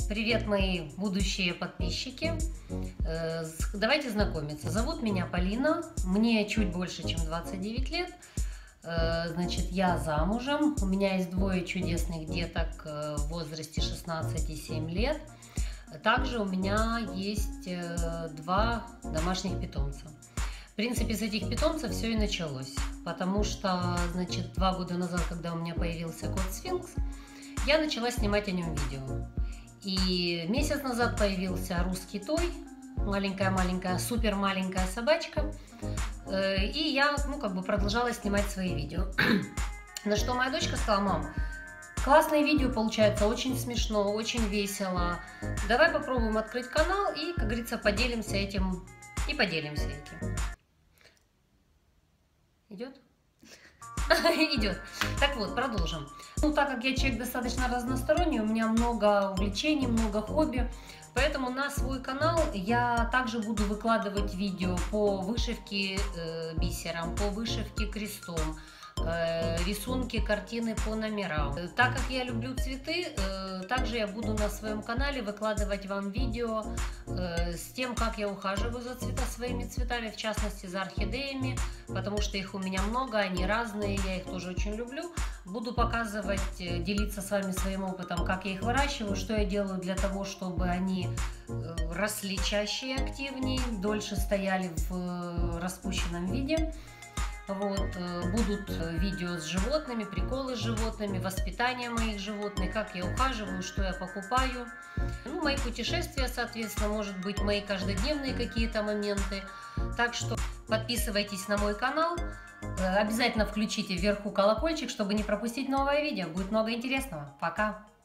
Привет, мои будущие подписчики. Давайте знакомиться. Зовут меня Полина, мне чуть больше, чем 29 лет. Значит, я замужем, у меня есть двое чудесных деток в возрасте 16 и 7 лет. Также у меня есть два домашних питомца. В принципе, с этих питомцев все и началось, потому что, значит, 2 года назад, когда у меня появился кот Сфинкс, я начала снимать о нем видео. И месяц назад появился русский той, маленькая-маленькая, супер маленькая собачка. И я, продолжала снимать свои видео. На что моя дочка сказала: мам, классные видео получаются, очень смешно, очень весело. Давай попробуем открыть канал и, как говорится, поделимся этим. Идет? Идет. Так вот, продолжим. Так как я человек достаточно разносторонний, у меня много увлечений, много хобби, поэтому на свой канал я также буду выкладывать видео по вышивке бисером, по вышивке крестом, рисунки, картины по номерам. Так как я люблю цветы, также я буду на своем канале выкладывать вам видео с тем, как я ухаживаю за своими цветами, в частности за орхидеями, потому что их у меня много, они разные, я их тоже очень люблю. Буду показывать, делиться с вами своим опытом, как я их выращиваю, что я делаю для того, чтобы они росли чаще и активнее, дольше стояли в распущенном виде. Вот, будут видео с животными, приколы с животными, воспитание моих животных, как я ухаживаю, что я покупаю. Мои путешествия, соответственно, может быть, мои каждодневные какие-то моменты. Так что подписывайтесь на мой канал, обязательно включите вверху колокольчик, чтобы не пропустить новое видео. Будет много интересного. Пока!